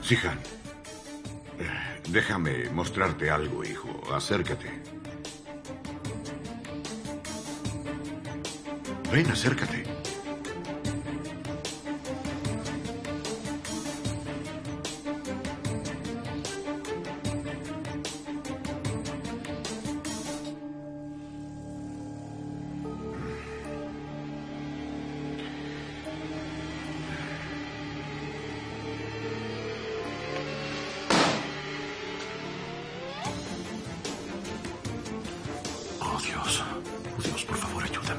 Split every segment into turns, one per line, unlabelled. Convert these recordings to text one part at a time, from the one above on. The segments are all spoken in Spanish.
Zihan, déjame mostrarte algo, hijo. Acércate. Ven, acércate.
Oh, Dios, por favor, ayúdame.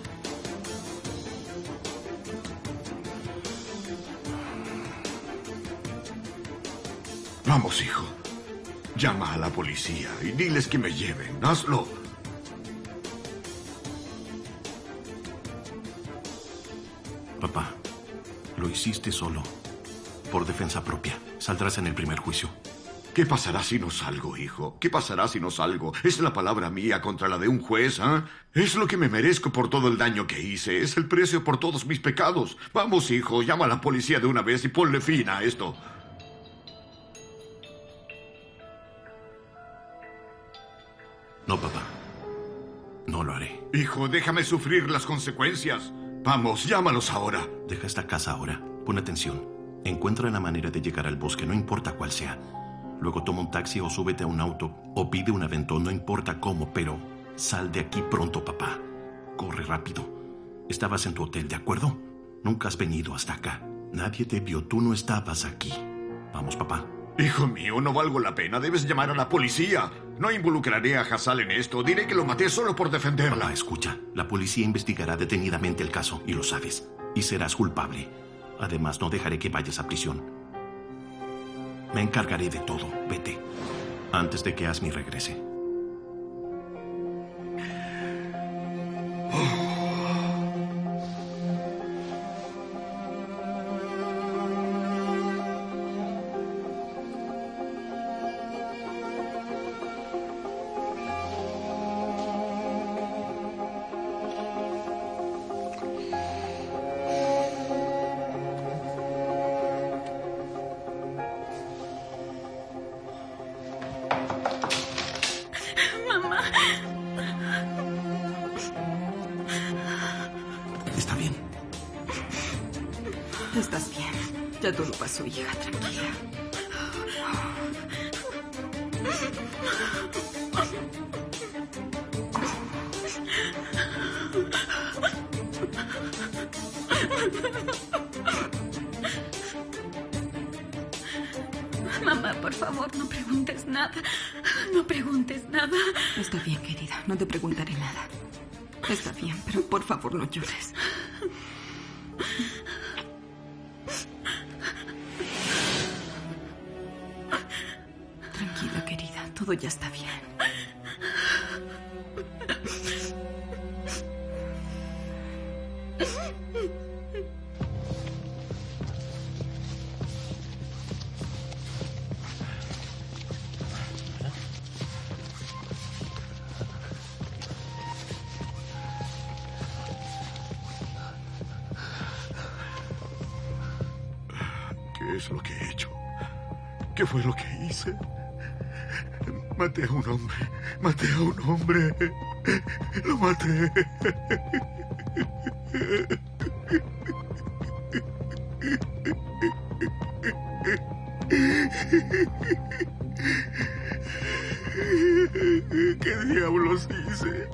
Vamos, hijo. Llama a la policía y diles que me lleven. Hazlo.
Papá, lo hiciste solo. Por defensa propia. Saldrás en el primer juicio.
¿Qué pasará si no salgo, hijo? ¿Qué pasará si no salgo? ¿Es la palabra mía contra la de un juez, ah? Es lo que me merezco por todo el daño que hice. Es el precio por todos mis pecados. Vamos, hijo, llama a la policía de una vez y ponle fin a esto.
No, papá. No lo haré.
Hijo, déjame sufrir las consecuencias. Vamos, llámalos ahora.
Deja esta casa ahora. Pon atención. Encuentra la manera de llegar al bosque, no importa cuál sea. Luego toma un taxi o súbete a un auto o pide un aventón, no importa cómo, pero sal de aquí pronto, papá. Corre rápido. Estabas en tu hotel, ¿de acuerdo? Nunca has venido hasta acá. Nadie te vio, tú no estabas aquí. Vamos, papá.
Hijo mío, no valgo la pena. Debes llamar a la policía. No involucraré a Hassal en esto. Diré que lo maté solo por defenderla.
Papá, escucha. La policía investigará detenidamente el caso, y lo sabes. Y serás culpable. Además, no dejaré que vayas a prisión. Me encargaré de todo. Vete. Antes de que Azmi regrese. ¿Está bien?
Estás bien. Ya todo pasó, hija. Tranquila.
Mamá, por favor, no preguntes nada. No preguntes nada.
Está bien, querida. No te preguntaré nada. Está bien, pero por favor no llores. Tranquila, querida. Todo ya está bien.
¿Qué es lo que he hecho? ¿Qué fue lo que hice? Maté a un hombre. Maté a un hombre. Lo maté. ¿Qué diablos hice?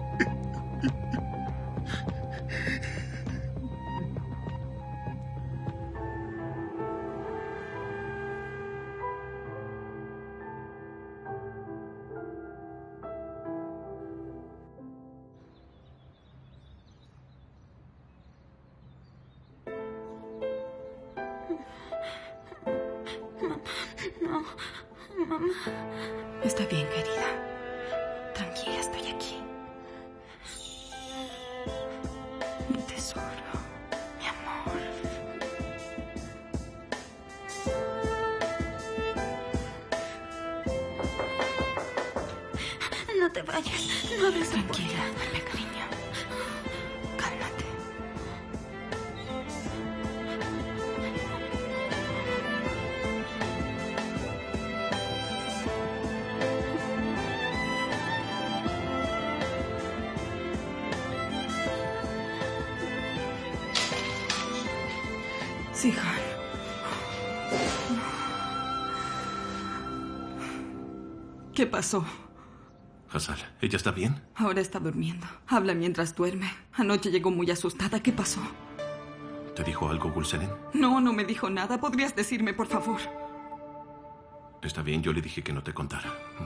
No, mamá.
Está bien, querida. Tranquila, estoy aquí. Mi tesoro, mi amor.
No te vayas. No hables.
Tranquila, duerme, cariño. Cálmate. Sihan. ¿Qué pasó?
Hassal, ¿ella está bien?
Ahora está durmiendo. Habla mientras duerme. Anoche llegó muy asustada. ¿Qué pasó?
¿Te dijo algo, Gulseren?
No, no me dijo nada. ¿Podrías decirme, por favor?
Está bien, yo le dije que no te contara.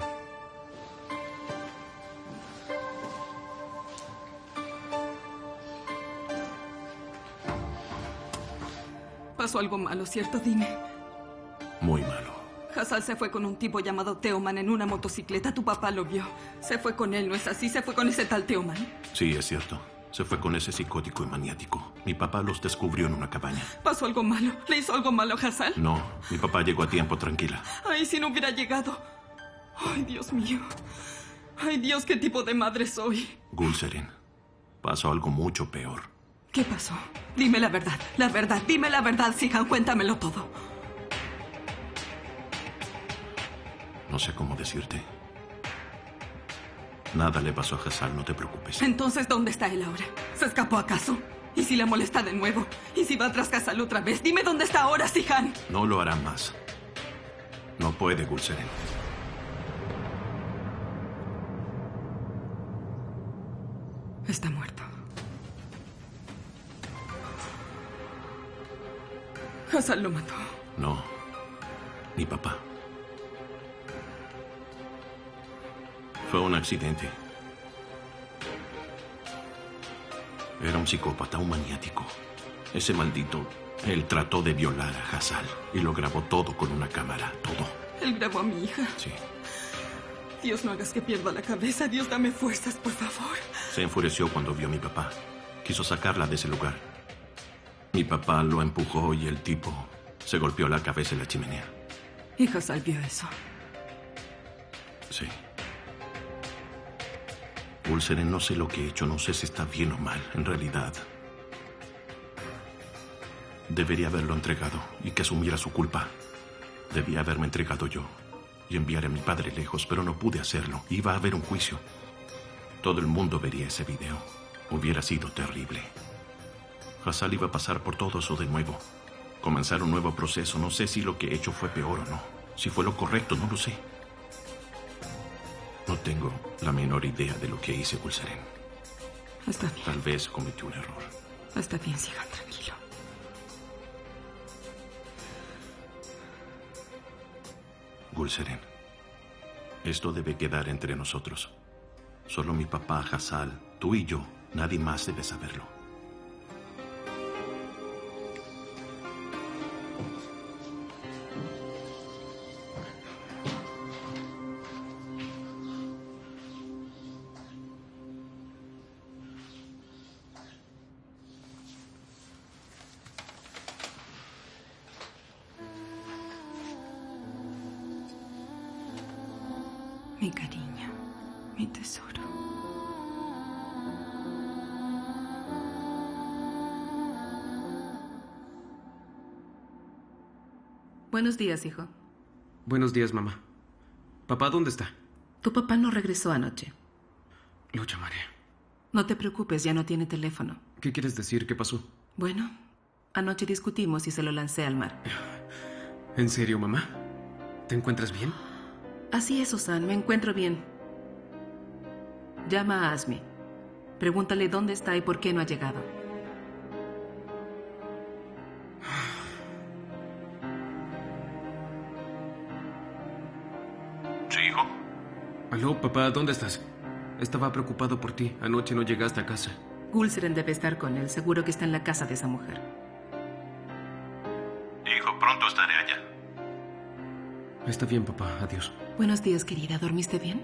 Pasó algo malo, ¿cierto? Dime.
Muy malo.
Hassal se fue con un tipo llamado Teoman en una motocicleta. Tu papá lo vio. Se fue con él, ¿no es así? ¿Se fue con ese tal Teoman?
Sí, es cierto. Se fue con ese psicótico y maniático. Mi papá los descubrió en una cabaña.
¿Pasó algo malo? ¿Le hizo algo malo a Hassal?
No, mi papá llegó a tiempo, tranquila.
Ay, si no hubiera llegado. Ay, Dios mío. Ay, Dios, ¿qué tipo de madre soy?
Gulseren, pasó algo mucho peor.
¿Qué pasó? Dime la verdad, dime la verdad, Sihan, cuéntamelo todo.
No sé cómo decirte. Nada le pasó a Hassal, no te preocupes.
Entonces, ¿dónde está él ahora? ¿Se escapó acaso? ¿Y si la molesta de nuevo? ¿Y si va tras Hassal otra vez? Dime dónde está ahora, Sihan.
No lo hará más. No puede, Gulseren.
Está muerto. Hassal lo mató.
No, mi papá. Fue un accidente. Era un psicópata, un maniático. Ese maldito, él trató de violar a Hassal y lo grabó todo con una cámara, todo.
Él grabó a mi hija.
Sí.
Dios, no hagas que pierda la cabeza. Dios, dame fuerzas, por favor.
Se enfureció cuando vio a mi papá. Quiso sacarla de ese lugar. Mi papá lo empujó y el tipo se golpeó la cabeza en la chimenea.
¿Y Hassal vio eso?
Sí. Gulseren, no sé lo que he hecho, no sé si está bien o mal. En realidad, debería haberlo entregado y que asumiera su culpa. Debía haberme entregado yo y enviar a mi padre lejos, pero no pude hacerlo. Iba a haber un juicio. Todo el mundo vería ese video. Hubiera sido terrible. Hassal iba a pasar por todo eso de nuevo. Comenzar un nuevo proceso. No sé si lo que he hecho fue peor o no. Si fue lo correcto, no lo sé. No tengo la menor idea de lo que hice, Gulseren.
Está bien.
Tal vez cometí un error.
Está bien, Sihan, tranquilo.
Gulseren, esto debe quedar entre nosotros. Solo mi papá, Hassal, tú y yo. Nadie más debe saberlo.
Mi cariño, mi tesoro.
Buenos días, hijo.
Buenos días, mamá. ¿Papá dónde está?
Tu papá no regresó anoche.
Lo llamaré.
No te preocupes, ya no tiene teléfono.
¿Qué quieres decir? ¿Qué pasó?
Bueno, anoche discutimos y se lo lancé al mar.
¿En serio, mamá? ¿Te encuentras bien?
Así es, Susan, me encuentro bien. Llama a Azmi. Pregúntale dónde está y por qué no ha llegado.
Sí, hijo.
Aló, papá, ¿dónde estás? Estaba preocupado por ti. Anoche no llegaste a casa.
Gulseren debe estar con él. Seguro que está en la casa de esa mujer.
Hijo, pronto estaré allá.
Está bien, papá. Adiós.
Buenos días, querida. ¿Dormiste bien?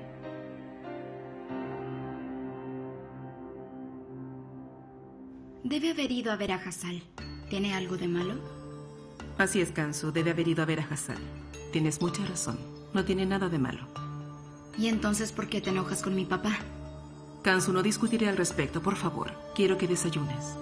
Debe haber ido a ver a Hassal. ¿Tiene algo de malo?
Así es, Kansu. Debe haber ido a ver a Hassal. Tienes mucha razón. No tiene nada de malo.
¿Y entonces por qué te enojas con mi papá?
Kansu, no discutiré al respecto, por favor. Quiero que desayunes.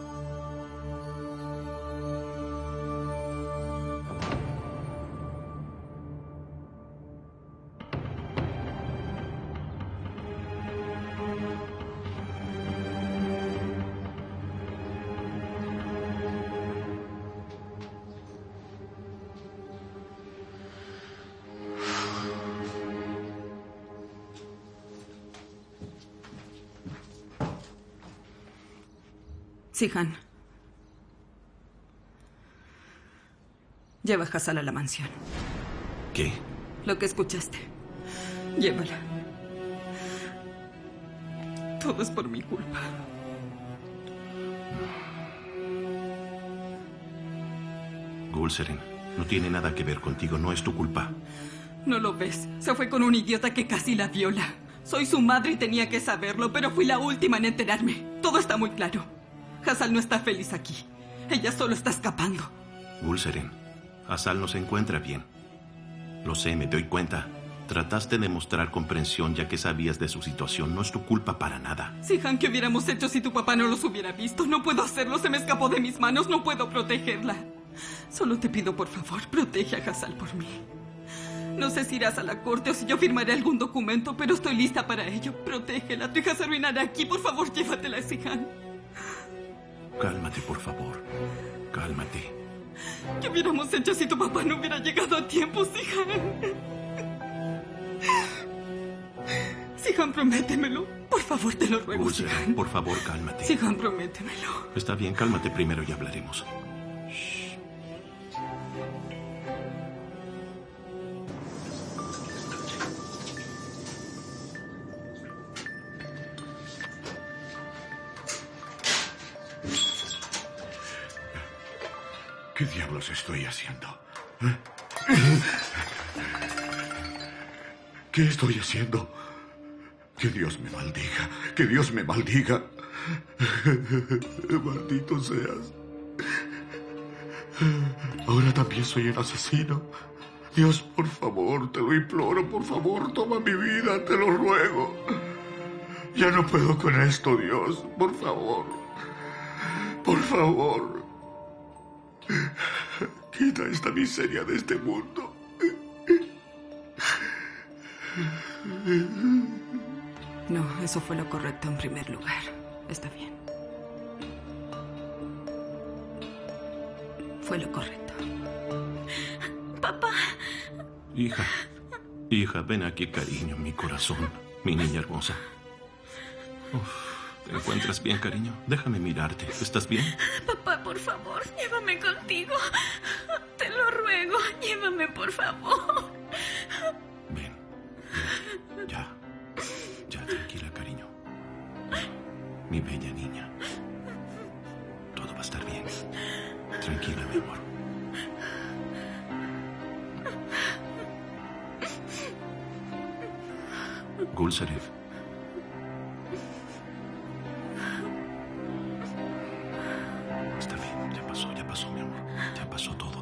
Sihan. Lleva a Hassal a la mansión.
¿Qué?
Lo que escuchaste. Llévala. Todo es por mi culpa.
Gulseren, no tiene nada que ver contigo, no es tu culpa.
No lo ves. Se fue con un idiota que casi la viola. Soy su madre y tenía que saberlo, pero fui la última en enterarme. Todo está muy claro. Hassal no está feliz aquí. Ella solo está escapando.
Gulseren, Hassal no se encuentra bien. Lo sé, me doy cuenta. Trataste de mostrar comprensión ya que sabías de su situación. No es tu culpa para nada.
Sihan, ¿qué hubiéramos hecho si tu papá no los hubiera visto? No puedo hacerlo, se me escapó de mis manos. No puedo protegerla. Solo te pido, por favor, protege a Hassal por mí. No sé si irás a la corte o si yo firmaré algún documento, pero estoy lista para ello. Protégela, tu hija se arruinará aquí. Por favor, llévatela, Sihan.
Cálmate, por favor. Cálmate.
¿Qué hubiéramos hecho si tu papá no hubiera llegado a tiempo, Sihan? Sihan, prométemelo. Por favor, te lo ruego,
Gulseren,
Sihan.
por favor, cálmate.
Sihan, prométemelo.
Está bien, cálmate primero y hablaremos.
¿Qué diablos estoy haciendo? ¿Qué estoy haciendo? Que Dios me maldiga. Que Dios me maldiga. Maldito seas. Ahora también soy un asesino. Dios, por favor, te lo imploro, por favor, toma mi vida, te lo ruego. Ya no puedo con esto, Dios, por favor. Por favor. Quita esta miseria de este mundo.
No, eso fue lo correcto en primer lugar. Está bien. Fue lo correcto.
Papá.
Hija, ven aquí, cariño, mi corazón, mi niña hermosa. Uf. ¿Te encuentras bien, cariño? Déjame mirarte. ¿Estás bien?
Papá, por favor, llévame contigo. Te lo ruego, llévame, por favor.
Ven. Ya, tranquila, cariño. Mi bella niña. Todo va a estar bien. Tranquila, mi amor. Gulseren. Está bien, ya pasó, mi amor. Ya pasó todo.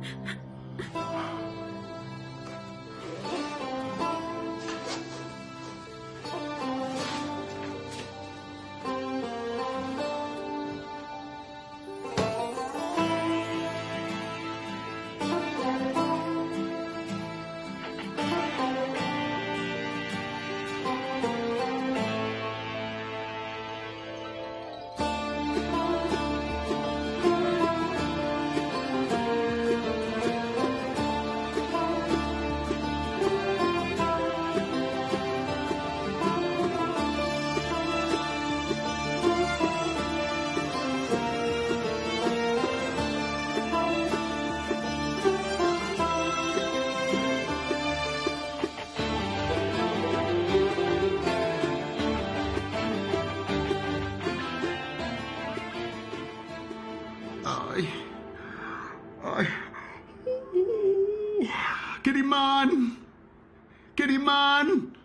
Keriman.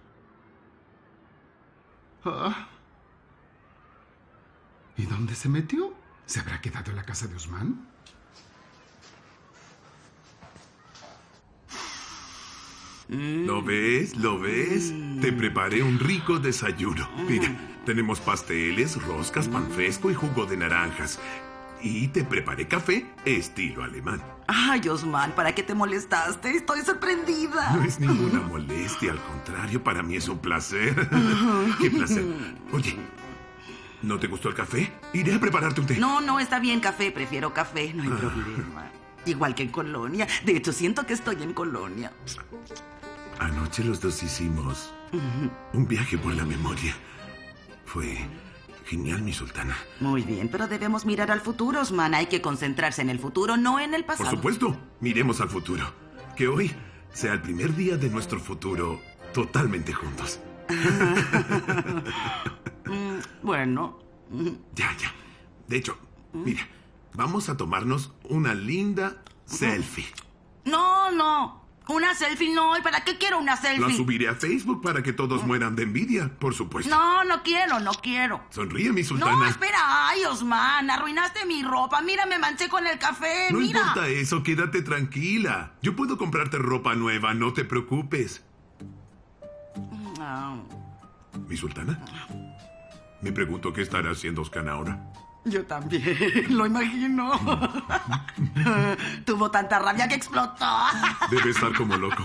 ¿Ah? ¿Y dónde se metió? ¿Se habrá quedado en la casa de Usman?
¿Lo ves? ¿Lo ves? Te preparé un rico desayuno. Mira, tenemos pasteles, roscas, pan fresco y jugo de naranjas. Y te preparé café estilo alemán.
Ay, Osman, ¿para qué te molestaste? Estoy sorprendida.
No es ninguna molestia, al contrario, para mí es un placer. ¡Qué placer! Oye, ¿no te gustó el café? Iré a prepararte un té.
No, está bien café, prefiero café, no hay problema. Igual que en Colonia. De hecho, siento que estoy en Colonia.
Anoche los dos hicimos un viaje por la memoria. Fue Genial, mi sultana.
Muy bien, pero debemos mirar al futuro, Osman. Hay que concentrarse en el futuro, no en el pasado.
Por supuesto, miremos al futuro. Que hoy sea el primer día de nuestro futuro totalmente juntos.
Bueno.
Ya. De hecho, mira, vamos a tomarnos una linda selfie.
No. Una selfie no. ¿Y para qué quiero una selfie?
La subiré a Facebook para que todos mueran de envidia, por supuesto.
No quiero.
Sonríe, mi sultana.
No, espera. Ay, Osman, arruinaste mi ropa. Mira, me manché con el café.
No
mira.
importa eso, quédate tranquila. Yo puedo comprarte ropa nueva, no te preocupes. ¿Mi sultana? Me pregunto qué estará haciendo Oskan ahora.
Yo también, lo imagino. Tuvo tanta rabia que explotó.
Debe estar como loco.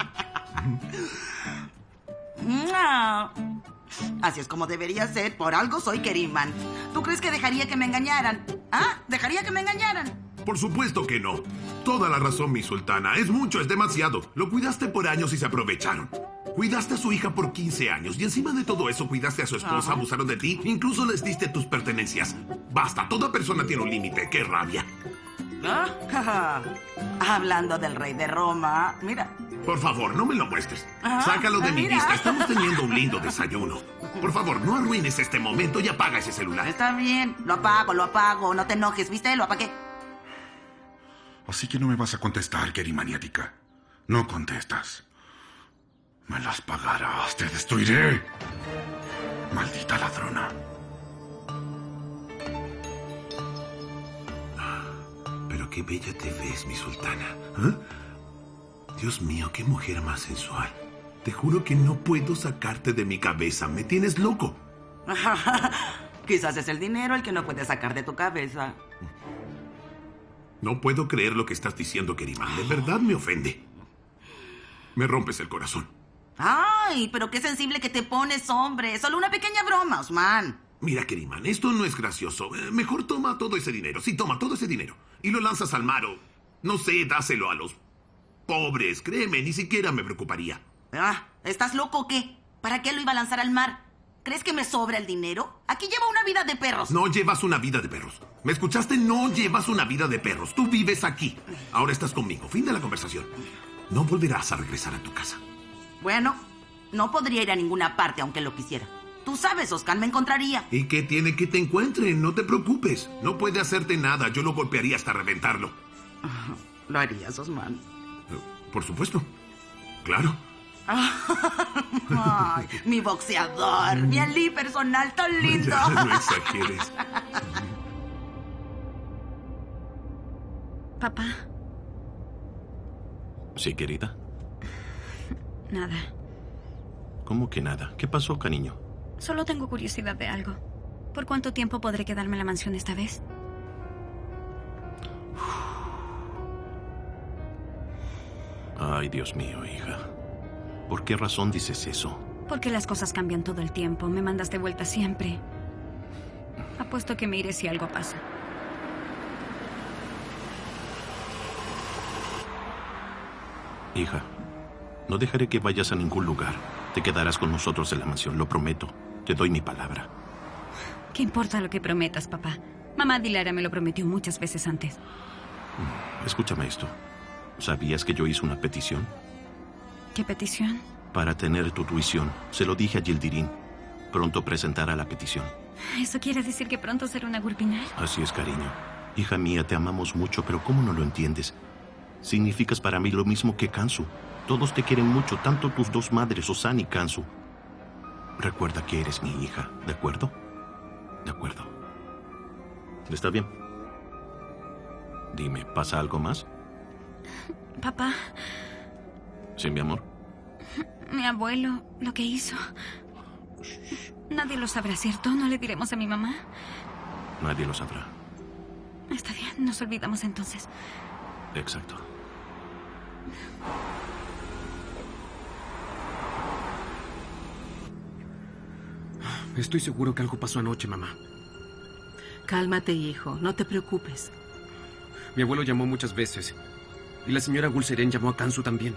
Así es como debería ser. Por algo soy Keriman. ¿Tú crees que dejaría que me engañaran? ¿Ah? ¿Dejaría que me engañaran?
Por supuesto que no. Toda la razón, mi sultana. Es mucho, es demasiado. Lo cuidaste por años y se aprovecharon. Cuidaste a su hija por 15 años y encima de todo eso cuidaste a su esposa, abusaron de ti, incluso les diste tus pertenencias. Basta, toda persona tiene un límite. ¡Qué rabia!
Hablando del rey de Roma, mira.
Por favor, no me lo muestres. Sácalo de mi vista. Estamos teniendo un lindo desayuno. Por favor, no arruines este momento y apaga ese celular.
Está bien, lo apago. No te enojes, ¿viste? Lo apagué.
Así que no me vas a contestar, Kerimaniática. No contestas. Me las pagarás, te destruiré. Maldita ladrona.
Pero qué bella te ves, mi sultana. ¿Eh? Dios mío, qué mujer más sensual. Te juro que no puedo sacarte de mi cabeza. Me tienes loco.
Quizás es el dinero el que no puedes sacar de tu cabeza.
No puedo creer lo que estás diciendo, Keriman. De verdad me ofende. Me rompes el corazón.
Ay, pero qué sensible que te pones, hombre. Solo una pequeña broma, Osman.
Mira, Keriman, esto no es gracioso. Mejor toma todo ese dinero. Sí, toma todo ese dinero. Y lo lanzas al mar o... No sé, dáselo a los pobres. Créeme, ni siquiera me preocuparía.
¿Estás loco o qué? ¿Para qué lo iba a lanzar al mar? ¿Crees que me sobra el dinero? Aquí lleva una vida de perros.
No llevas una vida de perros. ¿Me escuchaste? No llevas una vida de perros. Tú vives aquí. Ahora estás conmigo. Fin de la conversación. No volverás a regresar a tu casa.
Bueno, no podría ir a ninguna parte aunque lo quisiera. Tú sabes, Oskan me encontraría.
¿Y qué tiene que te encuentre? No te preocupes. No puede hacerte nada. Yo lo golpearía hasta reventarlo.
¿Lo harías, Osman?
Por supuesto. Claro.
Ay, mi boxeador, mi Ali personal tan lindo.
Ya, no exageres.
Papá.
Sí, querida.
Nada.
¿Cómo que nada? ¿Qué pasó, cariño?
Solo tengo curiosidad de algo. ¿Por cuánto tiempo podré quedarme en la mansión esta vez?
Ay, Dios mío, hija. ¿Por qué razón dices eso?
Porque las cosas cambian todo el tiempo. Me mandas de vuelta siempre. Apuesto que me iré si algo pasa.
Hija, no dejaré que vayas a ningún lugar. Te quedarás con nosotros en la mansión, lo prometo. Te doy mi palabra.
¿Qué importa lo que prometas, papá? Mamá Dilara me lo prometió muchas veces antes.
Escúchame esto. ¿Sabías que yo hice una petición?
¿Qué petición?
Para tener tu tuición. Se lo dije a Yildirim. Pronto presentará la petición.
¿Eso quiere decir que pronto será una Gulpinar?
Así es, cariño. Hija mía, te amamos mucho, pero ¿cómo no lo entiendes? Significas para mí lo mismo que Kansu. Todos te quieren mucho, tanto tus dos madres, Osan y Kansu. Recuerda que eres mi hija, ¿de acuerdo? De acuerdo. ¿Está bien? Dime, ¿pasa algo más?
Papá.
Sí, mi amor.
Mi abuelo, lo que hizo. Nadie lo sabrá, ¿cierto? ¿No le diremos a mi mamá?
Nadie lo sabrá.
Está bien, nos olvidamos entonces.
Exacto.
Estoy seguro que algo pasó anoche, mamá.
Cálmate, hijo. No te preocupes.
Mi abuelo llamó muchas veces. Y la señora Gulseren llamó a Kansu también.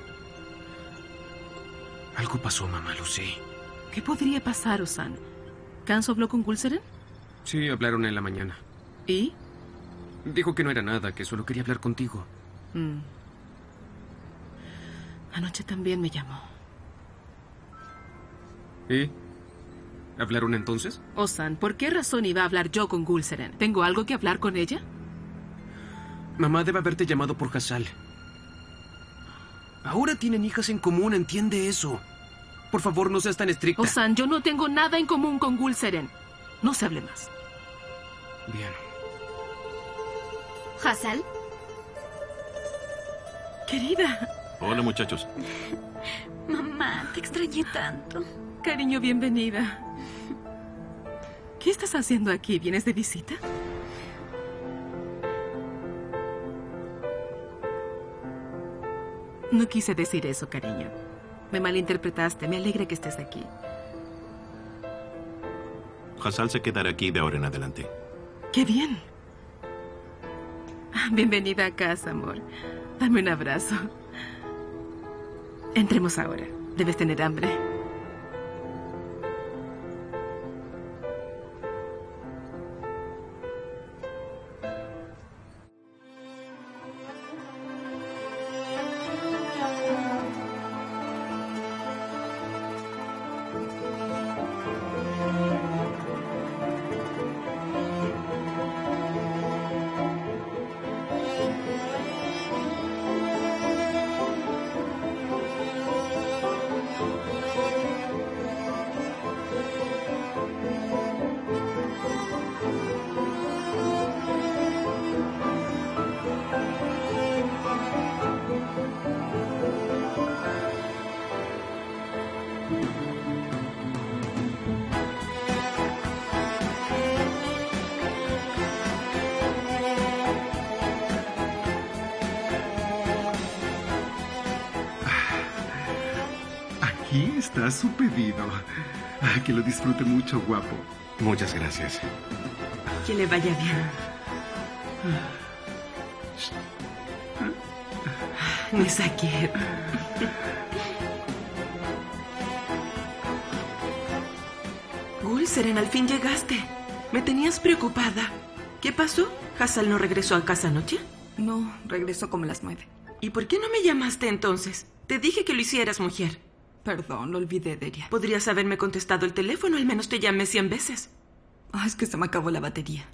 Algo pasó, mamá, lo sé.
¿Qué podría pasar, Osan? ¿Kansu habló con Gulseren?
Sí, hablaron en la mañana.
¿Y?
Dijo que no era nada, que solo quería hablar contigo.
Anoche también me llamó.
¿Y? ¿Hablaron entonces?
Ozan, ¿por qué razón iba a hablar yo con Gulseren? ¿Tengo algo que hablar con ella?
Mamá debe haberte llamado por Hassal. Ahora tienen hijas en común, entiende eso. Por favor, no seas tan estricta.
Ozan, yo no tengo nada en común con Gulseren. No se hable más.
Bien.
¿Hassal?
Querida.
Hola, muchachos.
Mamá, te extrañé tanto.
Cariño, bienvenida. ¿Qué estás haciendo aquí? ¿Vienes de visita? No quise decir eso, cariño. Me malinterpretaste. Me alegra que estés aquí.
Hassal se quedará aquí de ahora en adelante.
¡Qué bien! Bienvenida a casa, amor. Dame un abrazo. Entremos ahora. Debes tener hambre.
Aquí está su pedido. Que lo disfrute mucho, guapo.
Muchas gracias.
Que le vaya bien. Nezaket.
Gulseren, al fin llegaste. Me tenías preocupada. ¿Qué pasó? ¿Hassal no regresó a casa anoche?
No, regresó como a las 9.
¿Y por qué no me llamaste entonces? Te dije que lo hicieras, mujer.
Perdón, lo olvidé, Deria.
Podrías haberme contestado el teléfono, al menos te llamé 100 veces.
Es que se me acabó la batería.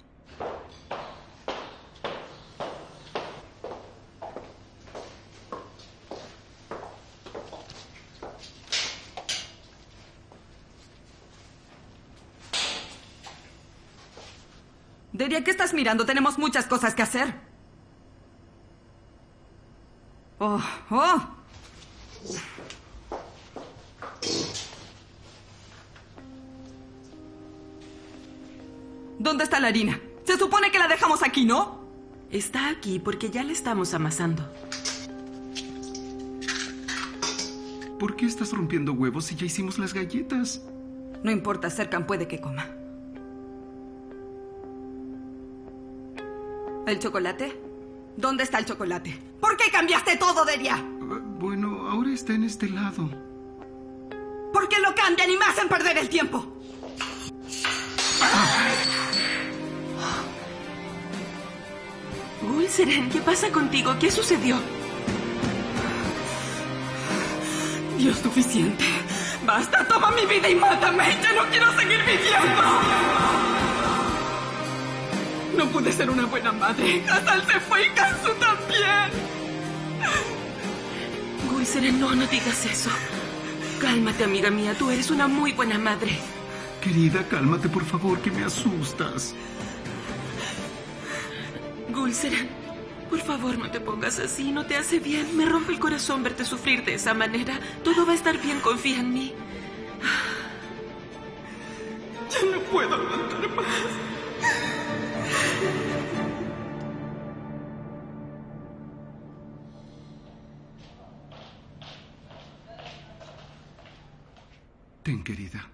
Deria, ¿qué estás mirando? Tenemos muchas cosas que hacer. ¡Oh! ¿Dónde está la harina? Se supone que la dejamos aquí, ¿no?
Está aquí porque ya la estamos amasando.
¿Por qué estás rompiendo huevos si ya hicimos las galletas?
No importa, Serkan puede que coma. ¿El chocolate? ¿Dónde está el chocolate? ¿Por qué cambiaste todo, Deria?
Bueno, ahora está en este lado.
¿Por qué lo cambian y me hacen perder el tiempo?
Gulseren, ¿qué pasa contigo? ¿Qué sucedió?
Dios, suficiente. Basta, toma mi vida y mátame. Ya no quiero seguir viviendo. No pude ser una buena madre. Hassal se fue y Kansu también.
Gulseren, no digas eso. Cálmate, amiga mía. Tú eres una muy buena madre.
Querida, cálmate, por favor, que me asustas.
Gulseren, por favor, no te pongas así. No te hace bien. Me rompe el corazón verte sufrir de esa manera. Todo va a estar bien. Confía en mí.
Ya no puedo aguantar más.
Ten, querida.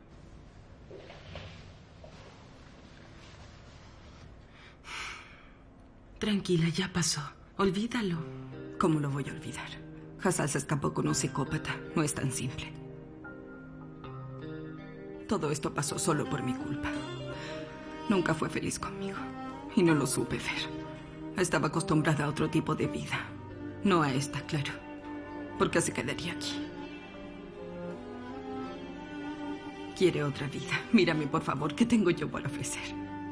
Tranquila, ya pasó. Olvídalo.
¿Cómo lo voy a olvidar? Hassal se escapó con un psicópata. No es tan simple. Todo esto pasó solo por mi culpa. Nunca fue feliz conmigo. Y no lo supe ver. Estaba acostumbrada a otro tipo de vida. No a esta, claro. Porque se quedaría aquí. Quiere otra vida. Mírame, por favor. ¿Qué tengo yo para ofrecer?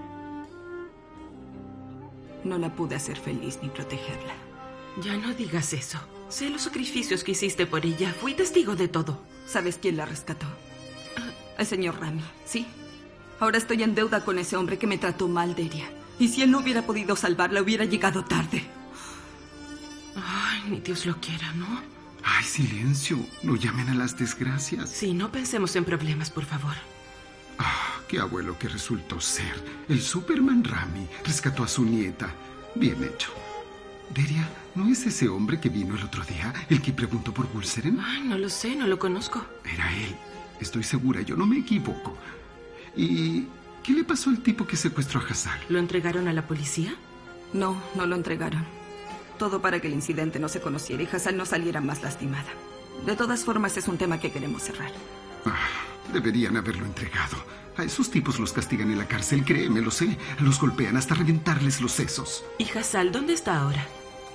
No la pude hacer feliz ni protegerla.
Ya no digas eso. Sé los sacrificios que hiciste por ella. Fui testigo de todo.
¿Sabes quién la rescató? El señor Rami, ¿sí? Ahora estoy en deuda con ese hombre que me trató mal, Deria. Y si él no hubiera podido salvarla, hubiera llegado tarde.
Ay, ni Dios lo quiera, ¿no?
Ay, silencio. No llamen a las desgracias.
Sí, no pensemos en problemas, por favor.
Ah, qué abuelo que resultó ser. El Superman Rami rescató a su nieta. Bien hecho. Deria, ¿no es ese hombre que vino el otro día, el que preguntó por Gulseren?
Ay, no lo sé, no lo conozco.
Era él. Estoy segura, yo no me equivoco. ¿Y qué le pasó al tipo que secuestró a Hassal?
¿Lo entregaron a la policía?
No, no lo entregaron. Todo para que el incidente no se conociera y Hassal no saliera más lastimada. De todas formas, es un tema que queremos cerrar.
Deberían haberlo entregado. A esos tipos los castigan en la cárcel, créeme, lo sé. Los golpean hasta reventarles los sesos.
¿Y Hassal dónde está ahora?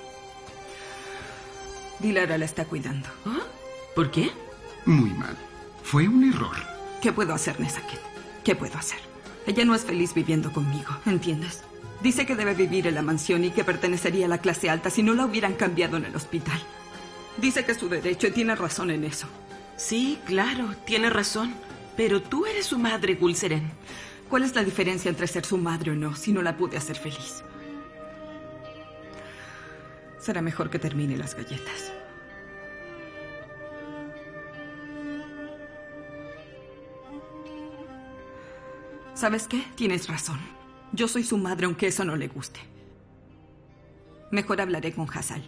Dilara la está cuidando.
¿Ah? ¿Por qué?
Muy mal. Fue un error.
¿Qué puedo hacer, Nezaket? ¿Qué puedo hacer? Ella no es feliz viviendo conmigo, ¿entiendes? Dice que debe vivir en la mansión y que pertenecería a la clase alta si no la hubieran cambiado en el hospital. Dice que es su derecho y tiene razón en eso.
Sí, claro, tiene razón. Pero tú eres su madre, Gulseren.
¿Cuál es la diferencia entre ser su madre o no si no la pude hacer feliz? Será mejor que termine las galletas. ¿Sabes qué? Tienes razón. Yo soy su madre aunque eso no le guste. Mejor hablaré con Hassal.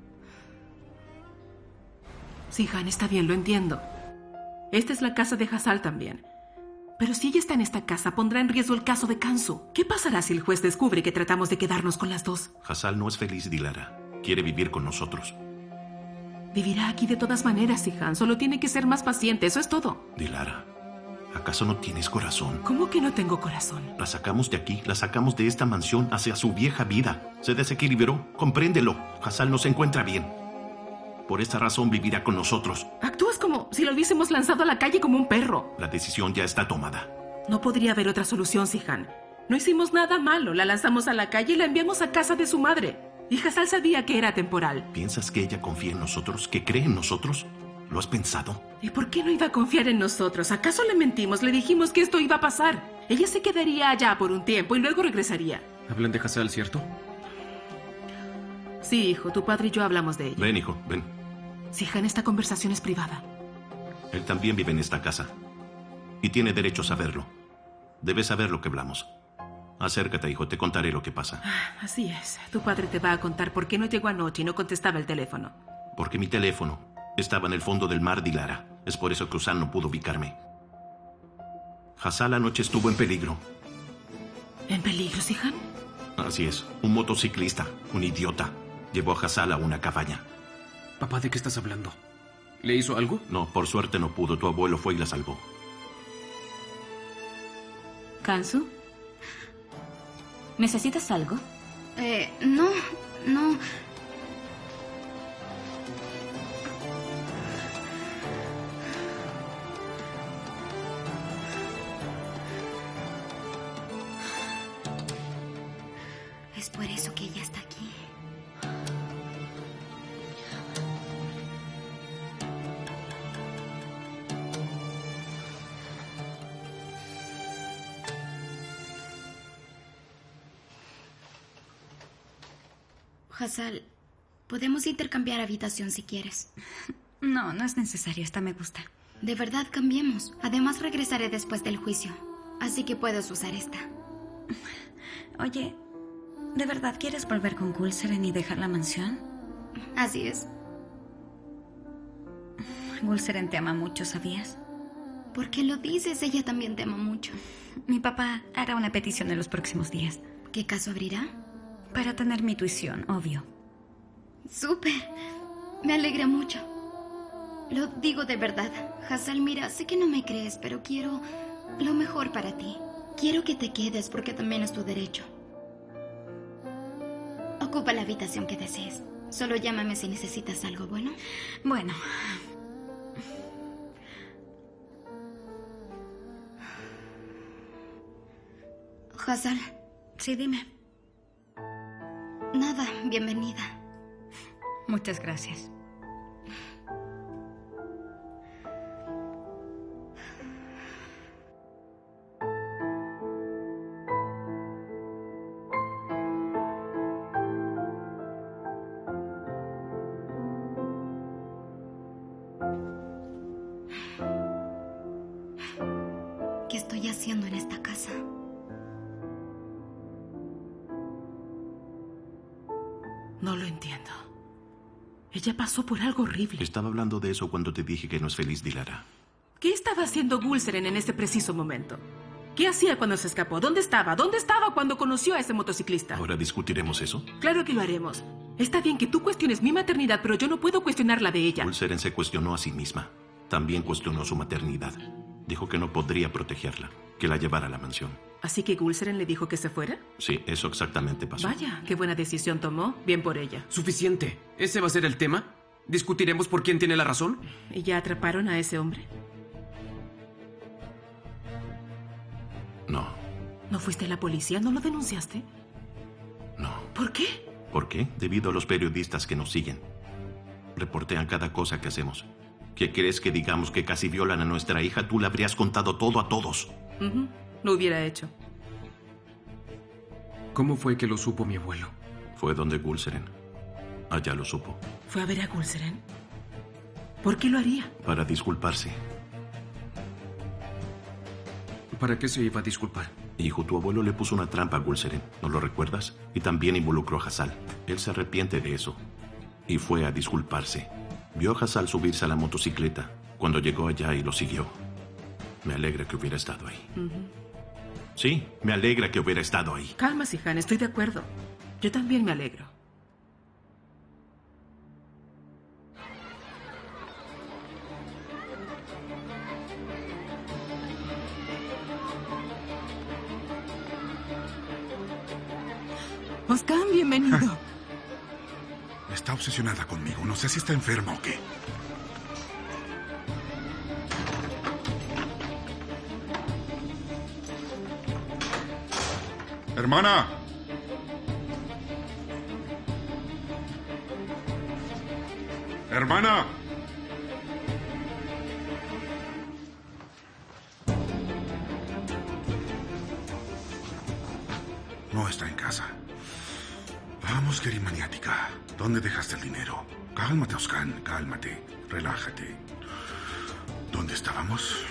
Sí, Han, está bien, lo entiendo. Esta es la casa de Hassal también. Pero si ella está en esta casa, pondrá en riesgo el caso de Kansu. ¿Qué pasará si el juez descubre que tratamos de quedarnos con las dos?
Hassal no es feliz, Dilara. Quiere vivir con nosotros.
Vivirá aquí de todas maneras, Sihan. Solo tiene que ser más paciente, eso es todo.
Dilara, ¿acaso no tienes corazón?
¿Cómo que no tengo corazón?
La sacamos de aquí, la sacamos de esta mansión hacia su vieja vida. Se desequilibró, compréndelo. Hassal no se encuentra bien. Por esta razón vivirá con nosotros.
Actúas como si lo hubiésemos lanzado a la calle como un perro.
La decisión ya está tomada.
No podría haber otra solución, Sihan. No hicimos nada malo. La lanzamos a la calle y la enviamos a casa de su madre. Y Hassal sabía que era temporal.
¿Piensas que ella confía en nosotros? ¿Que cree en nosotros? ¿Lo has pensado?
¿Y por qué no iba a confiar en nosotros? ¿Acaso le mentimos? Le dijimos que esto iba a pasar. Ella se quedaría allá por un tiempo y luego regresaría.
Hablan de Hassal, ¿cierto?
Sí, hijo. Tu padre y yo hablamos de ella.
Ven, hijo, ven.
Sihan, esta conversación es privada.
Él también vive en esta casa. Y tiene derecho a saberlo. Debes saber lo que hablamos. Acércate, hijo, te contaré lo que pasa.
Así es. Tu padre te va a contar por qué no llegó anoche y no contestaba el teléfono.
Porque mi teléfono estaba en el fondo del mar, Dilara. Es por eso que Usan no pudo ubicarme. Hassal anoche estuvo en peligro.
¿En peligro, Sihan?
Así es. Un motociclista, un idiota, llevó a Hassal a una cabaña.
Papá, ¿de qué estás hablando? ¿Le hizo algo?
No, por suerte no pudo. Tu abuelo fue y la salvó.
¿Kansu? ¿Necesitas algo?
No. Es por eso que ella está aquí. Hassal, podemos intercambiar habitación si quieres.
No, no es necesario. Esta me gusta.
De verdad, cambiemos. Además, regresaré después del juicio. Así que puedes usar esta.
Oye, ¿de verdad quieres volver con Gulseren y dejar la mansión?
Así es.
Gulseren te ama mucho, ¿sabías?
¿Por qué lo dices? Ella también te ama mucho.
Mi papá hará una petición en los próximos días.
¿Qué caso abrirá?
Para tener mi tuición, obvio.
¡Súper! Me alegra mucho. Lo digo de verdad. Hassal, mira, sé que no me crees, pero quiero lo mejor para ti. Quiero que te quedes porque también es tu derecho. Ocupa la habitación que desees. Solo llámame si necesitas algo, ¿bueno?
Bueno.
Hazal.
Sí, dime.
Nada, bienvenida.
Muchas gracias.
¿Qué estoy haciendo en esta casa?
No lo entiendo. Ella pasó por algo horrible.
Estaba hablando de eso cuando te dije que no es feliz, Dilara.
¿Qué estaba haciendo Gulseren en este preciso momento? ¿Qué hacía cuando se escapó? ¿Dónde estaba? ¿Dónde estaba cuando conoció a ese motociclista?
¿Ahora discutiremos eso?
Claro que lo haremos. Está bien que tú cuestiones mi maternidad, pero yo no puedo cuestionar la de ella.
Gulseren se cuestionó a sí misma. También cuestionó su maternidad. Dijo que no podría protegerla, que la llevara a la mansión.
¿Así que Gulseren le dijo que se fuera?
Sí, eso exactamente pasó.
Vaya, qué buena decisión tomó. Bien por ella.
Suficiente. ¿Ese va a ser el tema? ¿Discutiremos por quién tiene la razón?
¿Y ya atraparon a ese hombre?
No.
¿No fuiste a la policía? ¿No lo denunciaste?
No.
¿Por qué?
¿Por qué? Debido a los periodistas que nos siguen. Reportean cada cosa que hacemos. ¿Qué crees que digamos que casi violan a nuestra hija? Tú le habrías contado todo a todos.
Lo hubiera hecho.
¿Cómo fue que lo supo mi abuelo?
Fue donde Gulseren. Allá lo supo.
¿Fue a ver a Gulseren? ¿Por qué lo haría?
Para disculparse.
¿Para qué se iba a disculpar?
Hijo, tu abuelo le puso una trampa a Gulseren, ¿no lo recuerdas? Y también involucró a Hazal. Él se arrepiente de eso. Y fue a disculparse. Vio a Hazal subirse a la motocicleta cuando llegó allá y lo siguió. Me alegra que hubiera estado ahí. Sí, me alegra que hubiera estado ahí.
Calma, Sihan, estoy de acuerdo. Yo también me alegro.
Oscar, bienvenido.
Está obsesionada conmigo. No sé si está enferma o qué. ¡Hermana! ¡Hermana! No está en casa. Vamos, Kerimaniática. ¿Dónde dejaste el dinero? Cálmate, Oscan, cálmate. Relájate. ¿Dónde estábamos?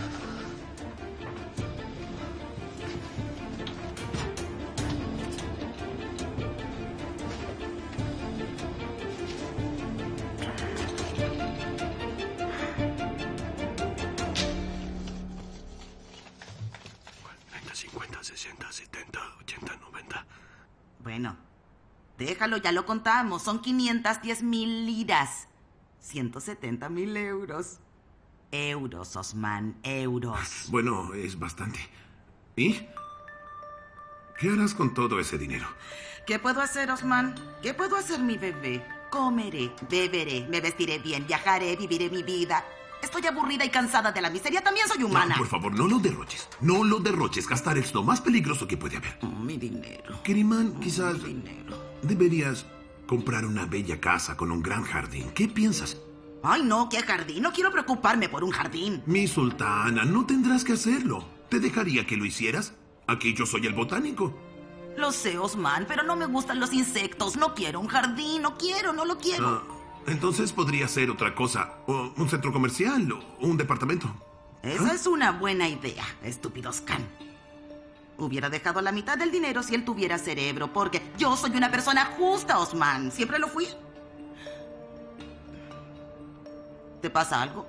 Bueno, déjalo, ya lo contamos. Son 510,000 liras. 170,000 euros. Euros, Osman, euros.
Bueno, es bastante. ¿Y? ¿Qué harás con todo ese dinero?
¿Qué puedo hacer, Osman? ¿Qué puedo hacer, mi bebé? Comeré, beberé, me vestiré bien, viajaré, viviré mi vida. Estoy aburrida y cansada de la miseria. También soy humana.
No, por favor, no lo derroches. No lo derroches. Gastar es lo más peligroso que puede haber.
Mi dinero.
Keriman, quizás
Mi dinero.
deberías comprar una bella casa con un gran jardín. ¿Qué piensas?
Ay, no, ¿qué jardín? No quiero preocuparme por un jardín.
Mi sultana, no tendrás que hacerlo. ¿Te dejaría que lo hicieras? Aquí yo soy el botánico.
Lo sé, Osman, pero no me gustan los insectos. No quiero un jardín, no lo quiero.
Entonces podría ser otra cosa. O un centro comercial o un departamento.
Esa es una buena idea, estúpido Oscan. Hubiera dejado la mitad del dinero si él tuviera cerebro, porque yo soy una persona justa, Osman. Siempre lo fui. ¿Te pasa algo?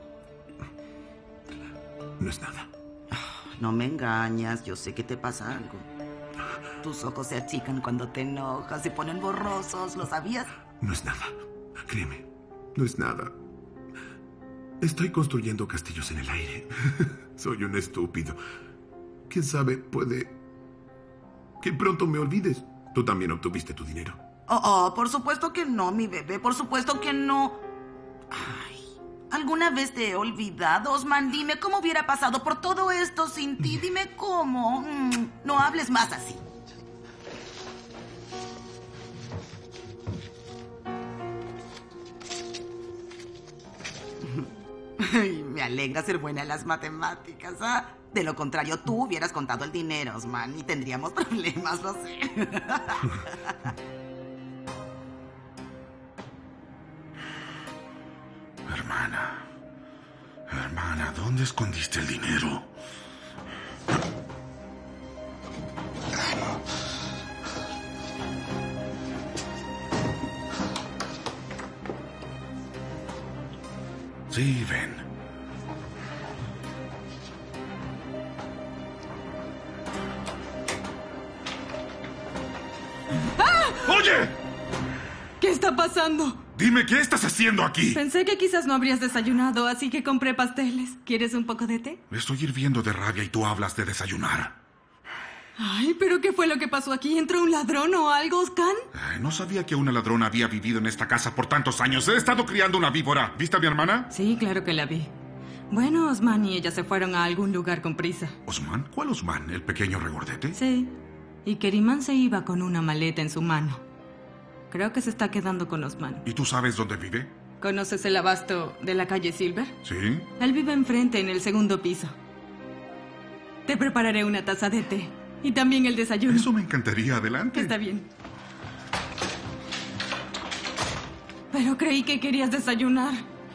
No es nada.
No me engañas, yo sé que te pasa algo. Tus ojos se achican cuando te enojas, se ponen borrosos, ¿lo sabías?
No es nada. Créeme, no es nada. Estoy construyendo castillos en el aire. Soy un estúpido. ¿Quién sabe? Puede que pronto me olvides. Tú también obtuviste tu dinero.
Por supuesto que no, mi bebé. Por supuesto que no. Ay, ¿alguna vez te he olvidado, Osman? Dime cómo hubiera pasado por todo esto sin ti. Dime cómo. No hables más así. Ay, me alegra ser buena en las matemáticas, ¿ah? De lo contrario, tú hubieras contado el dinero, Osman, y tendríamos problemas, lo sé.
Hermana, ¿dónde escondiste el dinero? Sí, ven.
¡Ah!
¡Oye!
¿Qué está pasando?
Dime, ¿qué estás haciendo aquí?
Pensé que quizás no habrías desayunado, así que compré pasteles. ¿Quieres un poco de té?
Me estoy hirviendo de rabia y tú hablas de desayunar.
Ay, ¿pero qué fue lo que pasó aquí? ¿Entró un ladrón o algo, Oscan?
No sabía que una ladrona había vivido en esta casa por tantos años. He estado criando una víbora. ¿Viste a mi hermana?
Sí, claro que la vi. Bueno, Osman y ella se fueron a algún lugar con prisa.
¿Osman? ¿Cuál Osman? ¿El pequeño regordete?
Sí. Y Keriman se iba con una maleta en su mano. Creo que se está quedando con Osman.
¿Y tú sabes dónde vive?
¿Conoces el abasto de la calle Silver?
Sí.
Él vive enfrente, en el segundo piso. Te prepararé una taza de té. Y también el desayuno.
Eso me encantaría. Adelante.
Está bien. Pero creí que querías desayunar.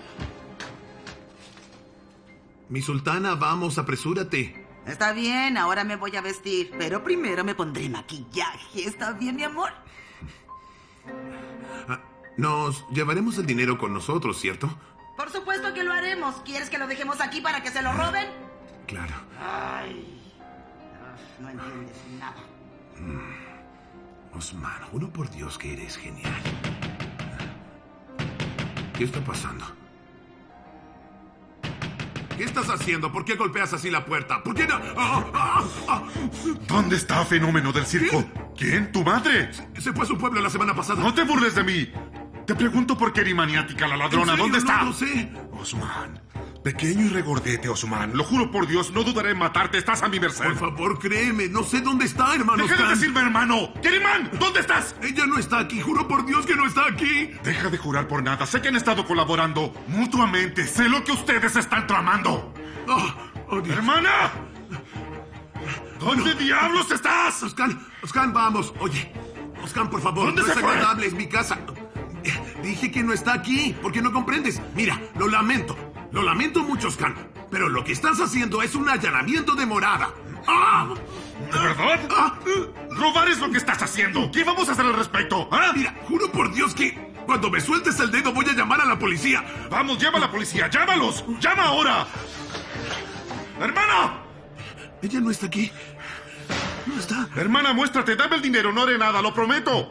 Mi sultana, vamos, apresúrate.
Está bien, ahora me voy a vestir. Pero primero me pondré maquillaje. ¿Está bien, mi amor?
Nos llevaremos el dinero con nosotros, ¿cierto?
Por supuesto que lo haremos. ¿Quieres que lo dejemos aquí para que se lo roben?
Claro.
Ay, no entiendes nada.
Osman, juro por Dios que eres genial. ¿Qué está pasando? ¿Qué estás haciendo? ¿Por qué golpeas así la puerta? ¿Por qué no?
¿Dónde está fenómeno del circo? ¿Quién? ¿Tu madre?
Se fue a su pueblo la semana pasada.
No te burles de mí. Te pregunto por qué Maniática, la ladrona. ¿Dónde está?
No lo sé.
Osman. Pequeño y regordete, Osman. Lo juro por Dios, no dudaré en matarte. Estás a mi merced.
Por favor, créeme. No sé dónde está, hermano.
¡Deja de decirme hermano! Keriman, ¿dónde estás?
Ella no está aquí. Juro por Dios que no está aquí.
Deja de jurar por nada. Sé que han estado colaborando mutuamente. Sé lo que ustedes están tramando. ¡Hermana! ¿Dónde diablos estás?
Oscan, vamos. Oye, Oscan, por favor.
¿Dónde
no
se
es
fue?
agradable, es mi casa. Dije que no está aquí. ¿Por qué no comprendes? Mira, lo lamento. Lo lamento mucho, Oscan. Pero lo que estás haciendo es un allanamiento de morada. ¡Ah!
¿De verdad? Robar es lo que estás haciendo. ¿Qué vamos a hacer al respecto?
Mira, juro por Dios que cuando me sueltes el dedo voy a llamar a la policía.
Vamos, llama a la policía. ¡Llámalos! ¡Llama ahora! ¡Hermana!
Ella no está aquí. No está.
Hermana, muéstrate. Dame el dinero. No haré nada, lo prometo.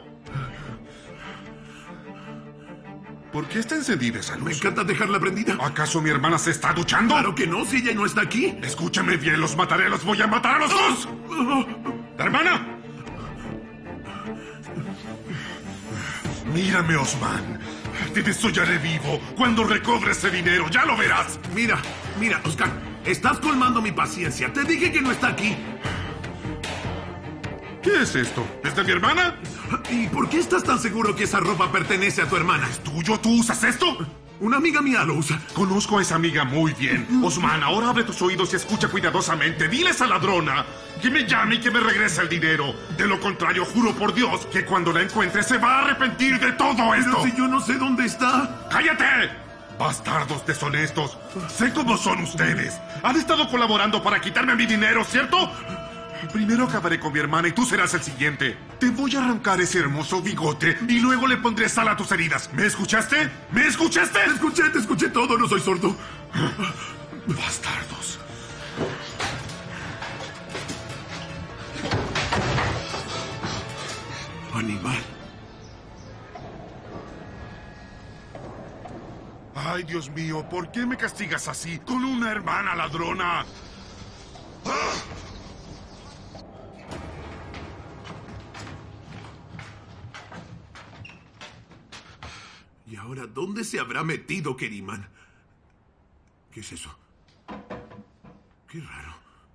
¿Por qué está encendida esa luz?
Me encanta dejarla prendida.
¿Acaso mi hermana se está duchando?
Claro que no, si ella no está aquí.
Escúchame bien, los mataré, los voy a matar a los dos. ¡Hermana! Mírame, Osman. Te desollaré vivo cuando recobre ese dinero, ya lo verás.
Mira, Oscar, estás colmando mi paciencia. Te dije que no está aquí.
¿Qué es esto? ¿Es de mi hermana?
¿Y por qué estás tan seguro que esa ropa pertenece a tu hermana?
¿Es tuyo? ¿Tú usas esto?
Una amiga mía lo usa.
Conozco a esa amiga muy bien. Osman, ahora abre tus oídos y escucha cuidadosamente. Dile a esa ladrona que me llame y que me regrese el dinero. De lo contrario, juro por Dios que cuando la encuentre se va a arrepentir de todo esto.
Pero si yo no sé dónde está.
¡Cállate! Bastardos deshonestos. Sé cómo son ustedes. Han estado colaborando para quitarme mi dinero, ¿cierto? Primero acabaré con mi hermana y tú serás el siguiente. Te voy a arrancar ese hermoso bigote y luego le pondré sal a tus heridas. ¿Me escuchaste? ¿Me escuchaste?
Te escuché todo, no soy sordo.
Bastardos.
Animal.
Ay, Dios mío, ¿por qué me castigas así con una hermana ladrona?
¿Y ahora dónde se habrá metido Keriman? ¿Qué es eso? Qué raro.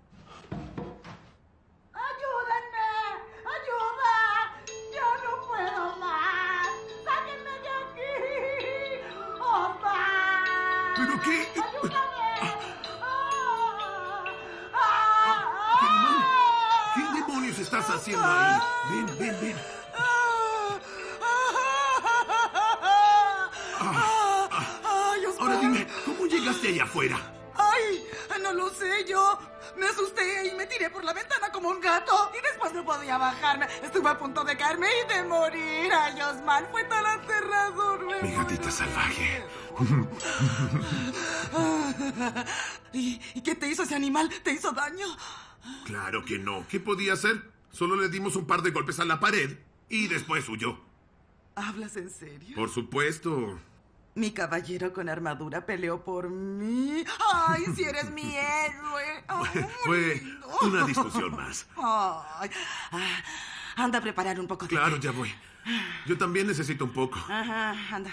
¡Ayúdenme! ¡Ayuda! ¡Yo no puedo más! ¡Sáquenme de aquí! ¡Opa!
¿Pero qué?
¡Ayúdame!
Keriman, ¿qué demonios estás haciendo ahí? Ven, ven, ven. Ahora dime, ¿cómo llegaste allá afuera?
¡Ay! No lo sé, yo me asusté y me tiré por la ventana como un gato. Y después no podía bajarme. Estuve a punto de caerme y de morir. ¡Ay, Osman! Fue tan aterrador.
Mi gatita salvaje.
¿Y qué te hizo ese animal? ¿Te hizo daño?
Claro que no. ¿Qué podía hacer? Solo le dimos un par de golpes a la pared y después huyó.
¿Hablas en serio?
Por supuesto.
Mi caballero con armadura peleó por mí. ¡Ay, si eres mi héroe! Ay,
Fue una discusión más.
Ay, anda a preparar un poco de...
Claro, ya voy. Yo también necesito un poco.
Ajá, anda.